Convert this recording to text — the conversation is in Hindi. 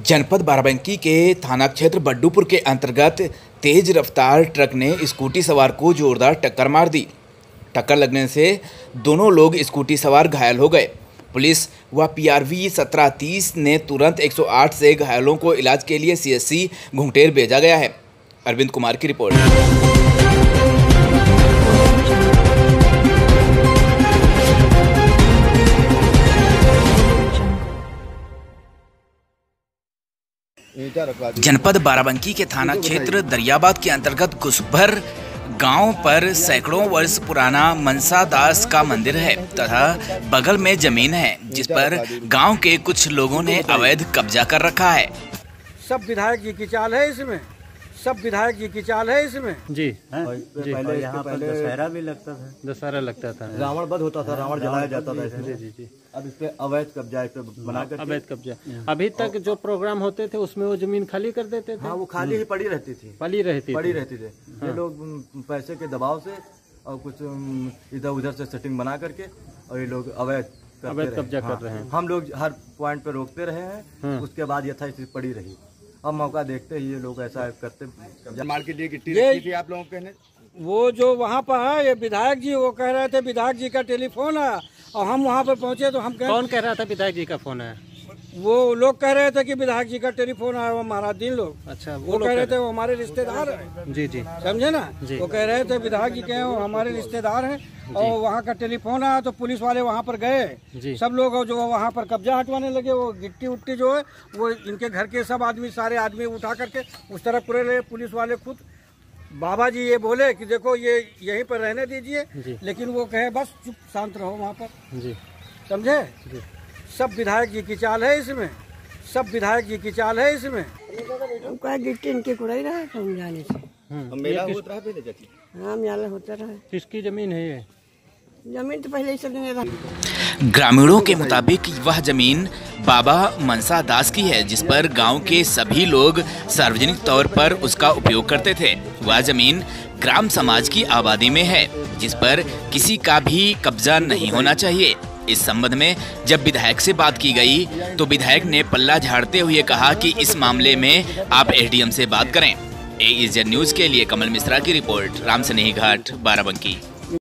जनपद बाराबंकी के थाना क्षेत्र बड्डूपुर के अंतर्गत तेज रफ्तार ट्रक ने स्कूटी सवार को जोरदार टक्कर मार दी। टक्कर लगने से दोनों लोग स्कूटी सवार घायल हो गए। पुलिस व PRV 1730 ने तुरंत 108 से घायलों को इलाज के लिए CSC घुंघटेर भेजा गया है। अरविंद कुमार की रिपोर्ट। जनपद बाराबंकी के थाना क्षेत्र दरियाबाद के अंतर्गत घुसभर गांव पर सैकड़ों वर्ष पुराना मनसा दास का मंदिर है तथा बगल में जमीन है जिस पर गांव के कुछ लोगों ने अवैध कब्जा कर रखा है। सब विधायक जी की चाल है इसमें, सब विधायक जी की चाल है इसमें जी। पहले यहाँ पर दशहरा भी लगता था, दशहरा लगता था, रावण वध होता था, रावण जलाया जाता था इसमें। जी। अब इस पे अवैध कब्जा इस पे बनाकर अवैध कब्जा। अभी तक जो प्रोग्राम होते थे उसमें वो जमीन खाली कर देते थे। हाँ, वो खाली ही पड़ी रहती थी, पड़ी रहती थी। ये लोग पैसे के दबाव से और कुछ इधर उधर से सेटिंग बना करके और ये लोग अवैध कब्जा कर रहे हैं। हम लोग हर पॉइंट पे रोकते रहे हैं, उसके बाद यथास्थिति पड़ी रही। अब मौका देखते ही ये लोग ऐसा करते। मार के लिए गिट्टी रखी थी आप लोगों के ने? वो जो वहाँ पर है ये विधायक जी वो कह रहे थे विधायक जी का टेलीफोन है और हम वहाँ पर पहुँचे तो हम कौन कह रहा था विधायक जी का फोन है? वो लोग कह रहे थे कि विधायक जी का टेलीफोन आया, वो महाराज लोग। अच्छा, वो कह रहे थे वो हमारे रिश्तेदार हैं। जी, समझे ना? वो कह रहे थे विधायक जी के वो हमारे रिश्तेदार हैं और वहाँ का टेलीफोन आया तो पुलिस वाले वहाँ पर गए। सब लोग जो वहाँ पर कब्जा हटवाने लगे। वो गिट्टी उट्टी जो है वो इनके घर के सब आदमी सारे आदमी उठा करके उस तरफ पूरे ले। पुलिस वाले खुद बाबा जी ये बोले कि देखो ये यहीं पर रहने दीजिए, लेकिन वो कहे बस चुप शांत रहो वहाँ पर। समझे? सब विधायक जी की चाल है इसमें, सब विधायक जी की चाल है इसमें। गिट्टी इनके कुड़ाई रहा है जाने से। मेला होता रहा पहले चाची? हाँ, मेला होता रहा। किसकी जमीन है ये? जमीन तो पहले ही सब रहा। ग्रामीणों के मुताबिक वह जमीन बाबा मनसा दास की है जिस पर गांव के सभी लोग सार्वजनिक तौर पर उसका उपयोग करते थे। वह जमीन ग्राम समाज की आबादी में है जिस पर किसी का भी कब्जा नहीं होना चाहिए। इस संबंध में जब विधायक से बात की गई तो विधायक ने पल्ला झाड़ते हुए कहा कि इस मामले में आप SDM से बात करें। AEZ न्यूज के लिए कमल मिश्रा की रिपोर्ट, रामसनेही घाट, बाराबंकी।